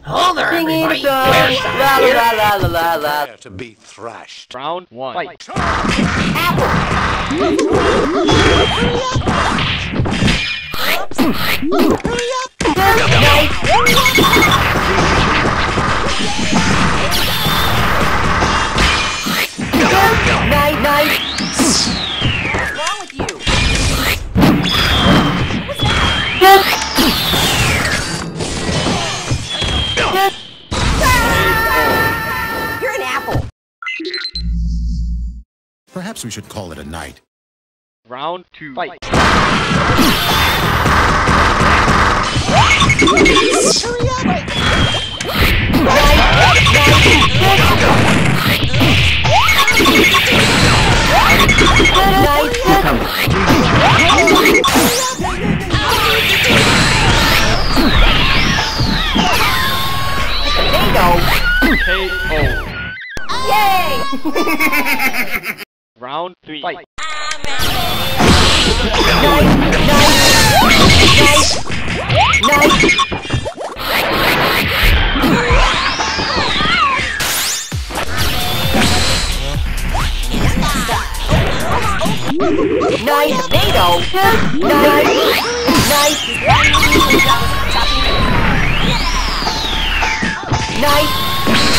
Hold there, everybody. La la la la la la. To be thrashed. Round 1. Fight. Night. What's wrong with you? You're an apple. Perhaps we should call it a night. Round 2. Fight. KO. Yay! Round 3. Fight. Nice potato. Nice.